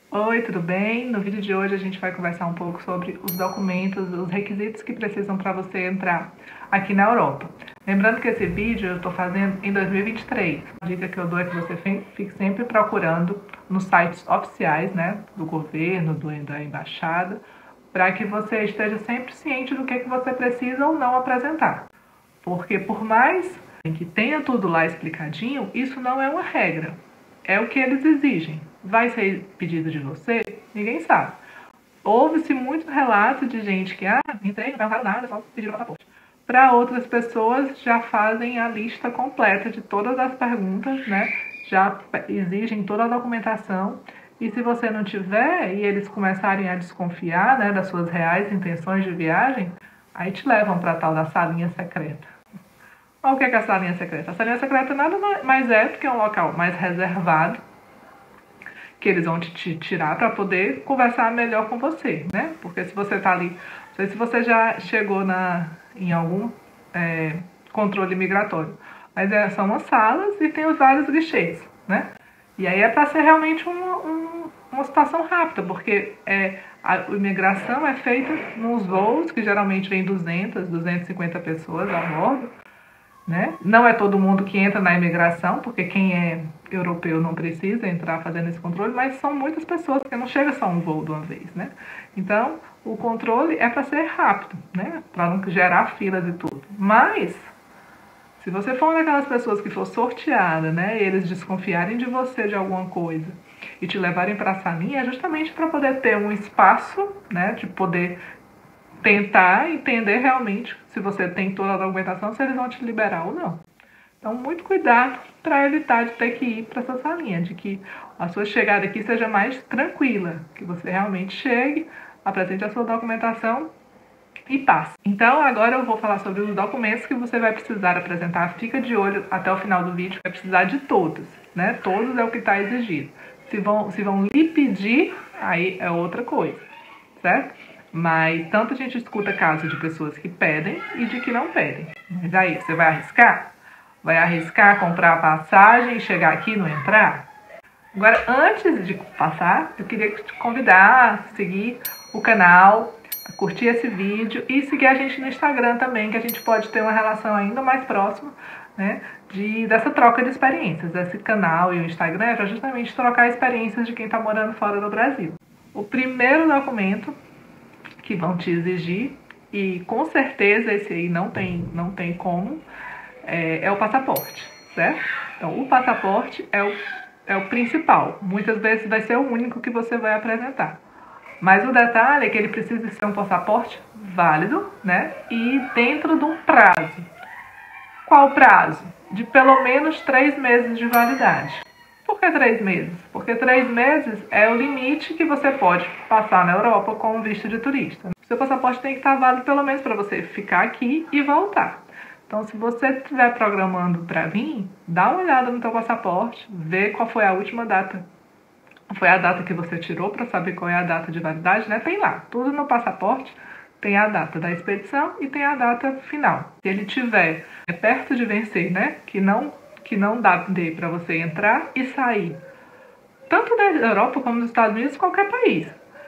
Oi, tudo bem? No vídeo de hoje a gente vai conversar um pouco sobre os documentos, os requisitos que precisam para você entrar aqui na Europa. Lembrando que esse vídeo eu estou fazendo em 2023. A dica que eu dou é que você fique sempre procurando nos sites oficiais, né, do governo, da embaixada, para que você esteja sempre ciente do que você precisa ou não apresentar. Porque por mais que tenha tudo lá explicadinho, isso não é uma regra. É o que eles exigem. Vai ser pedido de você? Ninguém sabe. Houve-se muitos relatos de gente que, entrei, não perguntaram nada, só pediram o passaporte. Para outras pessoas, já fazem a lista completa de todas as perguntas, né? Já exigem toda a documentação. E se você não tiver, e eles começarem a desconfiar, né, das suas reais intenções de viagem, aí te levam para a tal da salinha secreta. O que é a salinha secreta? A salinha secreta nada mais é do que um local mais reservado, que eles vão te tirar para poder conversar melhor com você, né? Porque se você tá ali, não sei se você já chegou em algum controle migratório, mas são umas salas e tem os vários guichês, né? E aí é para ser realmente uma situação rápida, porque a imigração é feita nos voos, que geralmente vem 200, 250 pessoas a bordo, né? Não é todo mundo que entra na imigração, porque quem é europeu não precisa entrar fazendo esse controle, mas são muitas pessoas, porque não chega só um voo de uma vez, né? Então, o controle é para ser rápido, né? Para não gerar filas e tudo. Mas, se você for uma daquelas pessoas que for sorteada, né? E eles desconfiarem de você de alguma coisa e te levarem para a salinha, é justamente para poder ter um espaço, né? De poder tentar entender realmente se você tem toda a documentação, se eles vão te liberar ou não. Então, muito cuidado para evitar de ter que ir para essa salinha, de que a sua chegada aqui seja mais tranquila, que você realmente chegue, apresente a sua documentação e passe. Então, agora eu vou falar sobre os documentos que você vai precisar apresentar. Fica de olho até o final do vídeo, vai precisar de todos, né? Todos é o que está exigido. Se vão lhe pedir, aí é outra coisa, certo? Mas tanto a gente escuta casos de pessoas que pedem e de que não pedem. Mas aí, você vai arriscar? Vai arriscar comprar a passagem e chegar aqui e não entrar? Agora, antes de passar, eu queria te convidar a seguir o canal, a curtir esse vídeo e seguir a gente no Instagram também, que a gente pode ter uma relação ainda mais próxima, né, dessa troca de experiências. Esse canal e o Instagram é para justamente trocar experiências de quem está morando fora do Brasil. O primeiro documento que vão te exigir, e com certeza esse aí não tem como, é o passaporte, certo? Então, o passaporte é o principal. Muitas vezes vai ser o único que você vai apresentar. Mas o detalhe é que ele precisa ser um passaporte válido, né? E dentro de um prazo. Qual prazo? De pelo menos 3 meses de validade. Por que 3 meses? Porque 3 meses é o limite que você pode passar na Europa com um visto de turista. O seu passaporte tem que estar válido pelo menos para você ficar aqui e voltar. Então, se você estiver programando para vir, dá uma olhada no seu passaporte, vê qual foi a última data. Foi a data que você tirou para saber qual é a data de validade, né? Tem lá, tudo no passaporte. Tem a data da expedição e tem a data final. Se ele tiver perto de vencer, né? Que não dê para você entrar e sair, tanto da Europa como dos Estados Unidos, qualquer país.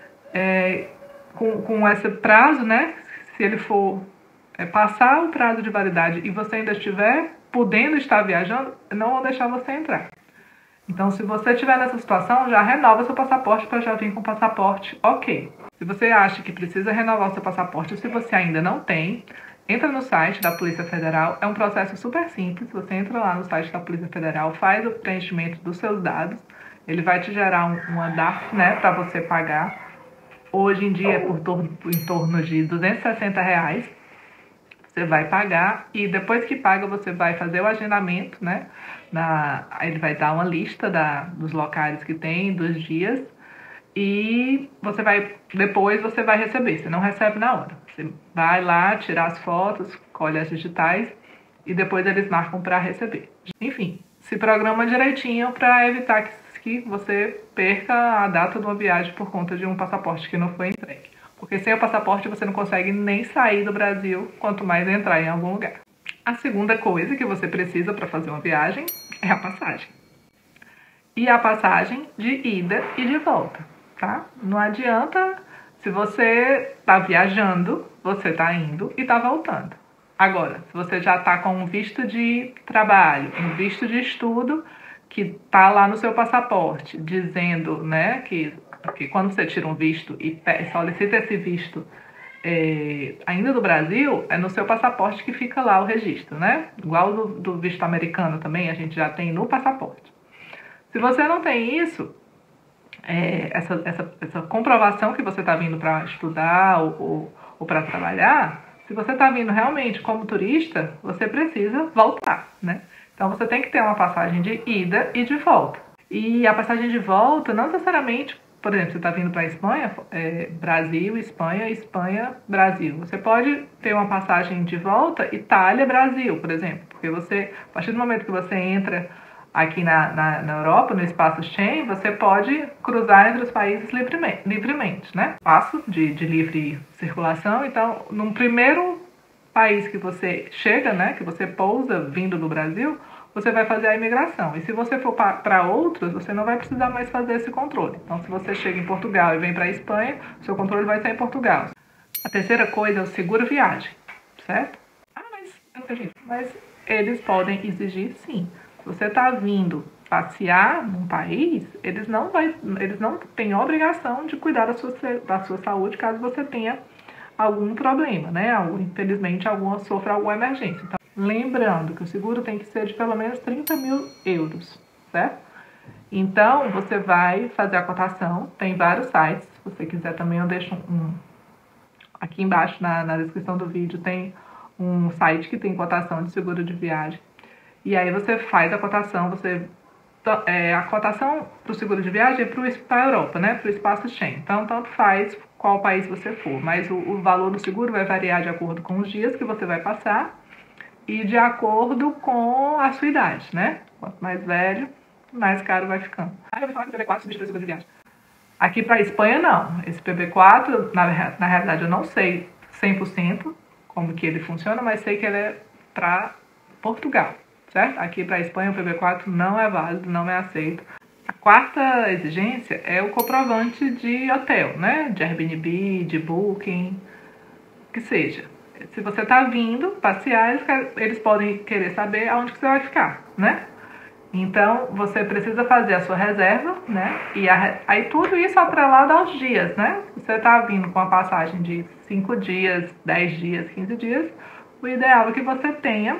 Com esse prazo, né? Se ele for passar o prazo de validade e você ainda estiver podendo estar viajando, não vão deixar você entrar. Então, se você estiver nessa situação, já renova seu passaporte para já vir com o passaporte ok. Se você acha que precisa renovar o seu passaporte, ou se você ainda não tem, entra no site da Polícia Federal. É um processo super simples. Você entra lá no site da Polícia Federal, faz o preenchimento dos seus dados. Ele vai te gerar uma DARF, né, para você pagar. Hoje em dia é em torno de R$260. Você vai pagar e depois que paga você vai fazer o agendamento, né? Ele vai dar uma lista dos locais que tem, dos dias, e depois você vai receber. Você não recebe na hora. Você vai lá tirar as fotos, colhe as digitais e depois eles marcam para receber. Enfim, se programa direitinho para evitar que você perca a data de uma viagem por conta de um passaporte que não foi entregue. Porque sem o passaporte você não consegue nem sair do Brasil, quanto mais entrar em algum lugar. A segunda coisa que você precisa para fazer uma viagem é a passagem. E a passagem de ida e de volta. tá? Não adianta, se você está viajando, você está indo e está voltando. Agora, se você já está com um visto de trabalho, um visto de estudo, que está lá no seu passaporte, dizendo, né, que quando você tira um visto e solicita esse visto ainda do Brasil, é no seu passaporte que fica lá o registro, né? Igual do visto americano também, a gente já tem no passaporte. Se você não tem isso, essa comprovação que você está vindo para estudar ou para trabalhar, se você está vindo realmente como turista, você precisa voltar, né? Então você tem que ter uma passagem de ida e de volta. E a passagem de volta, não necessariamente, por exemplo, você está vindo para a Espanha, Brasil, Espanha, Espanha, Brasil. Você pode ter uma passagem de volta Itália, Brasil, por exemplo. Porque você, a partir do momento que você entra aqui na Europa, no espaço Schengen, você pode cruzar entre os países livremente, né? Espaço de livre circulação. Então, num primeiro país que você chega, né, que você pousa vindo do Brasil, você vai fazer a imigração. E se você for para outros, você não vai precisar mais fazer esse controle. Então, se você chega em Portugal e vem para a Espanha, seu controle vai ser em Portugal. A terceira coisa é o seguro viagem, certo? Mas eu não tenho. Mas eles podem exigir sim. Se você está vindo passear num país, eles não têm obrigação de cuidar da sua saúde caso você tenha algum problema, né? Infelizmente, sofra alguma emergência. Então, lembrando que o seguro tem que ser de pelo menos 30 mil euros, certo? Então, você vai fazer a cotação, tem vários sites, se você quiser também eu deixo aqui embaixo na descrição do vídeo tem um site que tem cotação de seguro de viagem. E aí você faz a cotação, a cotação para o seguro de viagem é para a Europa, né? Para o espaço Schengen. Então, tanto faz qual país você for, mas o valor do seguro vai variar de acordo com os dias que você vai passar e de acordo com a sua idade, né? Quanto mais velho, mais caro vai ficando. Aí eu vou falar que o PB4 substitui o seguro de viagem. Aqui para a Espanha, não. Esse PB4, na realidade, eu não sei 100% como que ele funciona, mas sei que ele é para Portugal, certo? Aqui para a Espanha, o PB4 não é válido, não é aceito. A quarta exigência é o comprovante de hotel, né? De Airbnb, de Booking, que seja. Se você está vindo passear, eles podem querer saber aonde que você vai ficar, né? Então, você precisa fazer a sua reserva, né? E aí tudo isso atrelado aos dias, né? Se você está vindo com a passagem de 5 dias, 10 dias, 15 dias, o ideal é que você tenha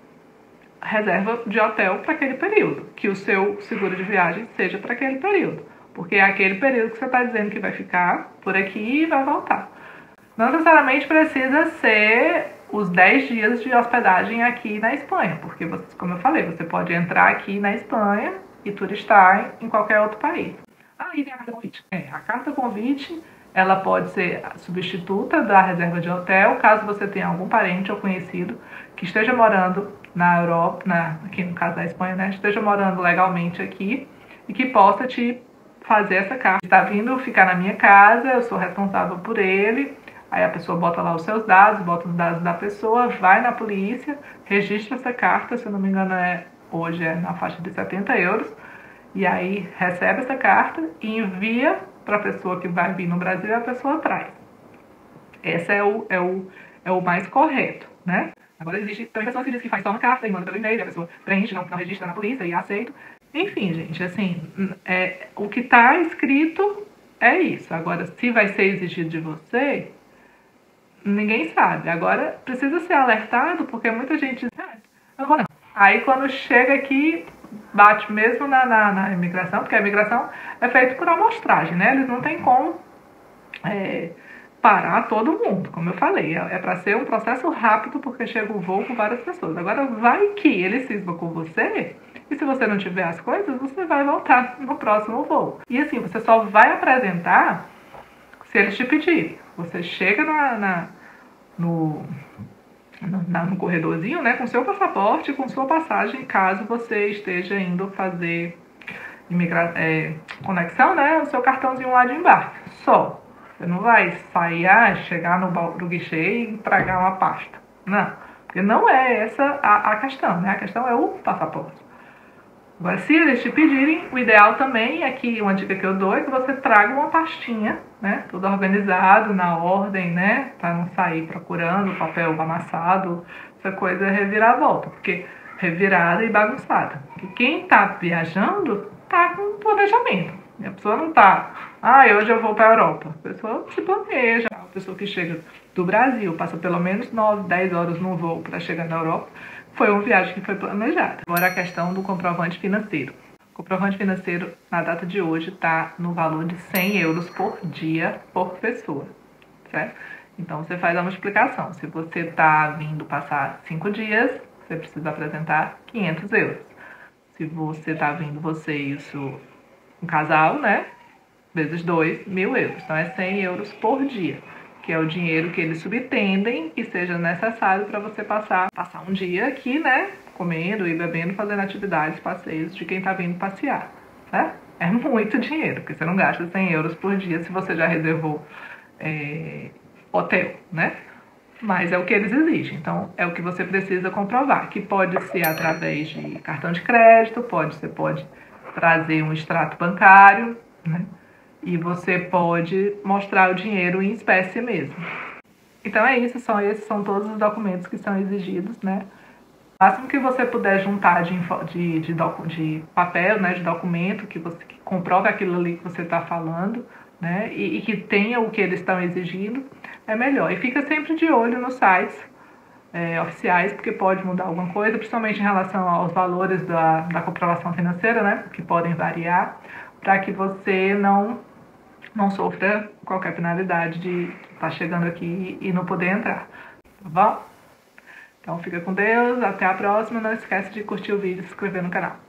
reserva de hotel para aquele período, que o seu seguro de viagem seja para aquele período, porque é aquele período que você está dizendo que vai ficar por aqui e vai voltar. Não necessariamente precisa ser os 10 dias de hospedagem aqui na Espanha, porque, como eu falei, você pode entrar aqui na Espanha e turistar em qualquer outro país. E tem a carta convite. A carta convite, ela pode ser a substituta da reserva de hotel, caso você tenha algum parente ou conhecido que esteja morando na Europa, aqui no caso da Espanha, né, esteja morando legalmente aqui e que possa te fazer essa carta. Está vindo ficar na minha casa, eu sou responsável por ele. Aí a pessoa bota lá os seus dados, bota os dados da pessoa, vai na polícia, registra essa carta, se eu não me engano hoje é na faixa de 70 euros, e aí recebe essa carta e envia para a pessoa que vai vir no Brasil e a pessoa traz. Esse é o mais correto, né? Agora existe também pessoas que dizem que faz só uma carta e manda pelo e-mail, a pessoa preenche, não registra na polícia e aceita. Enfim, gente, assim, o que está escrito é isso. Agora, se vai ser exigido de você, ninguém sabe. Agora, precisa ser alertado, porque muita gente diz, eu não vou não. Aí, quando chega aqui, bate mesmo na imigração, porque a imigração é feita por amostragem, né? Eles não têm como parar todo mundo, como eu falei. É para ser um processo rápido, porque chega o voo com várias pessoas. Agora, vai que ele cisma com você, e se você não tiver as coisas, você vai voltar no próximo voo. E assim, você só vai apresentar se eles te pedirem. Você chega no corredorzinho, né, com seu passaporte, com sua passagem, caso você esteja indo fazer conexão, né, o seu cartãozinho lá de embarque. Só. Você não vai sair, chegar no guichê e entregar uma pasta. Não. Porque não é essa a questão, né? A questão é o passaporte. Agora, se eles te pedirem, o ideal também, aqui uma dica que eu dou, é que você traga uma pastinha, né? Tudo organizado, na ordem, né? Para não sair procurando papel amassado, essa coisa é reviravolta, porque revirada e bagunçada. Porque quem tá viajando tá com planejamento. A pessoa não tá, hoje eu vou para a Europa. A pessoa se planeja. A pessoa que chega do Brasil, passa pelo menos 9, 10 horas num voo para chegar na Europa, foi uma viagem que foi planejada. Agora a questão do comprovante financeiro. O comprovante financeiro, na data de hoje, está no valor de 100 euros por dia, por pessoa, certo? Então, você faz a multiplicação. Se você está vindo passar 5 dias, você precisa apresentar 500 euros. Se você está vindo, um casal, né? Vezes 2, 1.000 euros. Então, é 100 euros por dia, que é o dinheiro que eles subtendem que seja necessário para você passar um dia aqui, né? Comendo e bebendo, fazendo atividades, passeios de quem está vindo passear, né? É muito dinheiro, porque você não gasta 100 euros por dia se você já reservou hotel, né? Mas é o que eles exigem, então é o que você precisa comprovar, que pode ser através de cartão de crédito, você pode trazer um extrato bancário, né? E você pode mostrar o dinheiro em espécie mesmo. Então é isso, esses são todos os documentos que são exigidos, né? O máximo que você puder juntar de papel, né, de documento que comprova aquilo ali que você está falando, né, e que tenha o que eles estão exigindo, é melhor. E fica sempre de olho nos sites oficiais, porque pode mudar alguma coisa, principalmente em relação aos valores da comprovação financeira, né, que podem variar, para que você não sofra qualquer penalidade de estar chegando aqui e não poder entrar, tá bom? Então fica com Deus, até a próxima, não esquece de curtir o vídeo e se inscrever no canal.